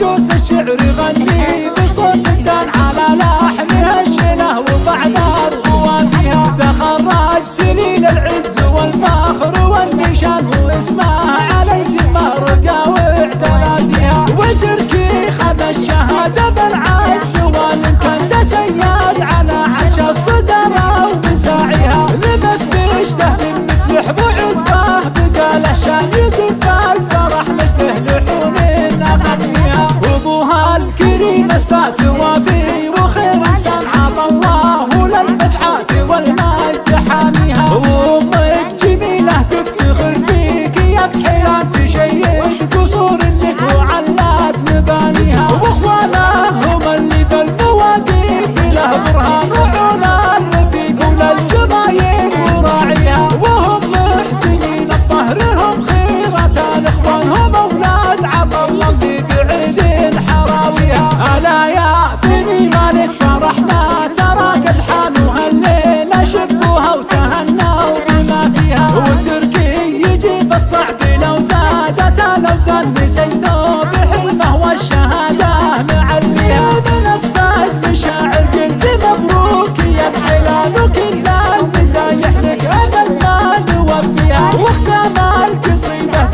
هجوس الشعر يغني بصوت الدان على لحنها الشله وبعد القوافيها. تخرج سنين العز والفخر والنشان واسمه على الجمه رقى واعتلى فيها. وتركي خذ الشهاده بالعزم والامكان تسيد على عرش الصداره وبساعيها. لبس بشده من مفلح وعقبه بقى له شان يزف الفرح مثل لحون اغنيها. وابوها الكريم الساس وفي وخير انسان عطى الله للفزعات والمجد حاميها. وامك جميله تفتخر فيك يا بحيلان تشيد قصور لك وعلات مبانيها. واخوانه هم اللي بالمواقف له برهان وعون الرفيق وللجمايل وراعيها. وهم محسنين بظهرهم خيرة الاخوان هم اولاد عطا الله في بعيد حراويها. الا يا سني مالك فرحنا ترى قد حانوا هالليله شبوها وتهنوا بما فيها. وتركي يجيب الصعب لو زادت الاوزان نسيته بحلمه والشهاده معليها. بنصطاد مشاعر قلت مبروك يا بحلال وكل المدايح لك ابد ما نوفيها. واختام القصيده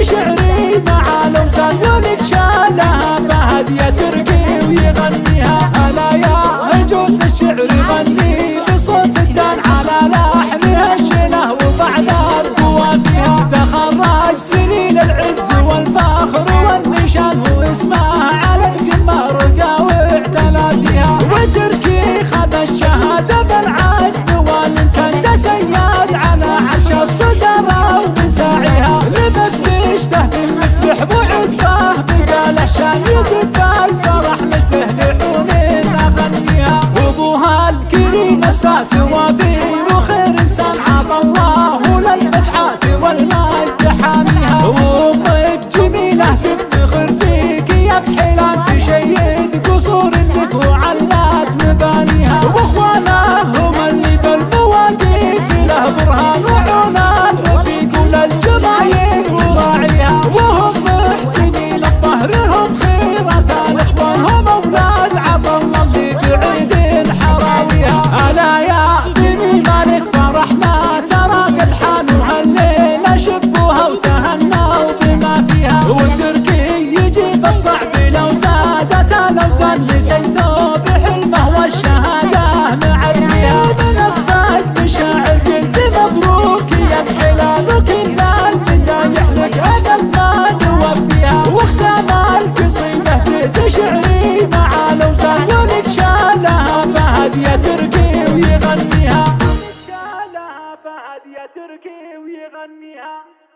تشعري مع الاوزان ولك شالها فهد يا تركي ويغنيها. الا يا هجوس الشعر يغني بصوت الدان على لحنها الشله وبعد القوافيها. تخرج سنين العز والفخر والنشان واسمه على القمه رقى واعتلى فيها. وتركي خذ الشهاده بالعزم والامكان تسيد على عرش الصداره وبساعيها. لبس بشته بالمفلح وعقبه بقى له شان يزف الفرح مثل لحون اغنيها. وابوها الكريم الساس وفي وخير انسان عطى الله للفزعات والمجد حاميها. وامك جميله تفتخر فيك يا بحيلان تشيد قصور لك وعلات مبانيها. واخوانه هم اللي بالمواقف له برهان وعون الرفيق وللجمايل وراعيها. وهم محسنين بظهرهم خيرة الاخوان هم اولاد عطا الله اللي بعيد حراويها. الا يا بني مالك فرحنا ترى قد حانوا هالليله شبوها وتهنوا بما فيها. وتركي يجيب الصعب لو زادت الاوزان نسيته بحلمه والشهاده معليها. بنصطاد مشاعر قلت مبروك يا بحلال وكل المدايح لك ابد ما نوفيها. واختام القصيده تشعري مع الاوزان ولك شالها فهد يا تركي ويغنيها. شالها فهد يا تركي ويغنيها.